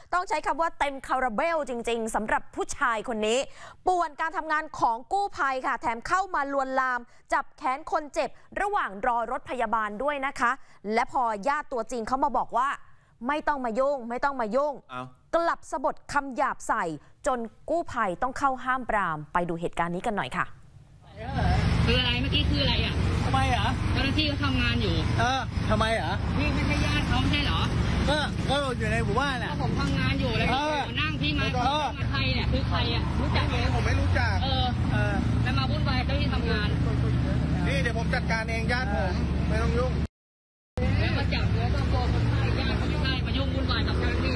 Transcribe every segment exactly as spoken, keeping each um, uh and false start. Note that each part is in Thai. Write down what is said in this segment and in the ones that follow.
ต้องใช้คำว่าเต็มคาราเบลจริงๆสำหรับผู้ชายคนนี้ป่วนการทำงานของกู้ภัยค่ะแถมเข้ามาลวนลามจับแขนคนเจ็บระหว่างรอรถพยาบาลด้วยนะคะและพอญาติตัวจริงเขามาบอกว่าไม่ต้องมายุ่งไม่ต้องมายุ่งกลับสะบดคำหยาบใส่จนกู้ภัยต้องเข้าห้ามปรามไปดูเหตุการณ์นี้กันหน่อยค่ะคืออะไรเมื่อกี้คืออะไรอ่ะทำไมอ่ะเจ้าหน้าที่เขาทำงานอยู่เออทำไมอ่ะพี่ไม่ใช่ญาติเขาไม่ใช่เหรอก็ก็อยู่ในหมู่บ้านแหละผมทำงานอยู่เลยนั่งพี่มาใครเนี่ยคือใครอ่ะรู้จักไหมผมไม่รู้จักเออเออแล้วมาวุ่นวายเจ้าที่ทำงานนี่เดี๋ยวผมจัดการเองญาติผมไม่ต้องยุ่งแล้วมาจับแล้วก็โกงคนไข้ญาติเขาไม่ได้มายุ่งวุ่นวายกับเจ้าหน้าที่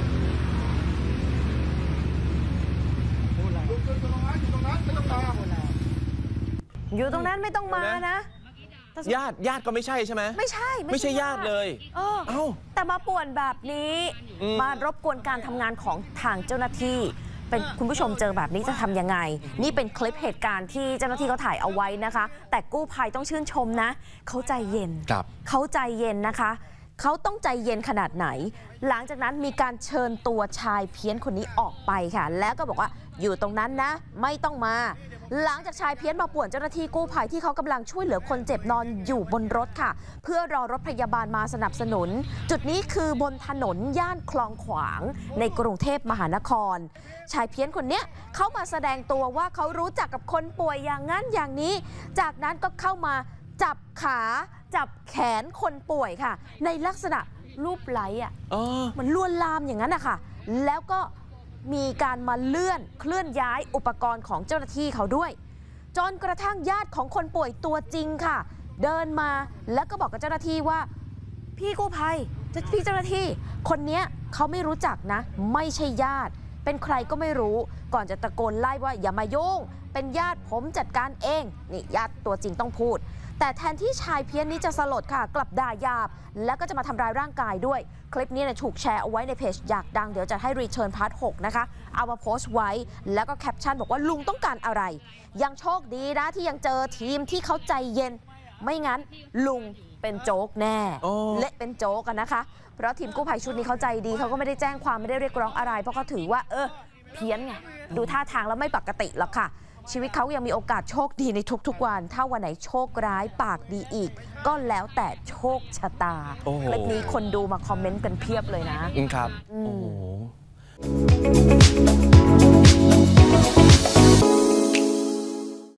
อยู่ตรงนั้นไม่ต้องมานะญาติญาติก็ไม่ใช่ใช่ไหมไม่ใช่ไม่ใช่ญาติเลยเออเอ้าแต่มาป่วนแบบนี้มารบกวนการทำงานของทางเจ้าหน้าที่เป็นคุณผู้ชมเจอแบบนี้จะทำยังไงนี่เป็นคลิปเหตุการณ์ที่เจ้าหน้าที่เขาถ่ายเอาไว้นะคะแต่กู้ภัยต้องชื่นชมนะเขาใจเย็นเขาใจเย็นนะคะเขาต้องใจเย็นขนาดไหนหลังจากนั้นมีการเชิญตัวชายเพี้ยนคนนี้ออกไปค่ะแล้วก็บอกว่าอยู่ตรงนั้นนะไม่ต้องมาหลังจากชายเพี้ยนมาป่วนเจ้าหน้าที่กู้ภัยที่เขากำลังช่วยเหลือคนเจ็บนอนอยู่บนรถค่ะเพื่อรอรถพยาบาลมาสนับสนุนจุดนี้คือบนถนนย่านคลองขวางในกรุงเทพมหานครชายเพี้ยนคนนี้เขามาแสดงตัวว่าเขารู้จักกับคนป่วยอย่างนั้นอย่างนี้จากนั้นก็เข้ามาจับขาจับแขนคนป่วยค่ะในลักษณะรูปไล้อะเหมือนลวนลามอย่างนั้นนะคะแล้วก็มีการมาเลื่อนเคลื่อนย้ายอุปกรณ์ของเจ้าหน้าที่เขาด้วยจนกระทั่งญาติของคนป่วยตัวจริงค่ะเดินมาแล้วก็บอกกับเจ้าหน้าที่ว่าพี่กู้ภัยพี่เจ้าหน้าที่คนนี้เขาไม่รู้จักนะไม่ใช่ญาติเป็นใครก็ไม่รู้ก่อนจะตะโกนไล่ว่าอย่ามายุ่งเป็นญาติผมจัดการเองนี่ญาติตัวจริงต้องพูดแต่แทนที่ชายเพี้ยนนี้จะสลดค่ะกลับด่าหยาบแล้วก็จะมาทำร้ายร่างกายด้วยคลิปนี้เนี่ยถูกแชร์เอาไว้ในเพจอยากดังเดี๋ยวจะให้รีเทิร์นพาร์ทหกนะคะเอามาโพสต์ไว้แล้วก็แคปชั่นบอกว่าลุงต้องการอะไรยังโชคดีนะที่ยังเจอทีมที่เขาใจเย็นไม่งั้นลุงเป็นโจ๊กแน่เละเป็นโจ๊กกันนะคะเพราะทีมกู้ภัยชุดนี้เขาใจดีเขาก็ไม่ได้แจ้งความไม่ได้เรียกร้องอะไรเพราะเขาถือว่าเออเพี้ยนไงดูท่าทางแล้วไม่ปกติหรอกค่ะชีวิตเขายังมีโอกาสโชคดีในทุกๆวันถ้าวันไหนโชคร้ายปากดีอีกก็แล้วแต่โชคชะตาคลิปนี้คนดูมาคอมเมนต์กันเพียบเลยนะครับโอ้โห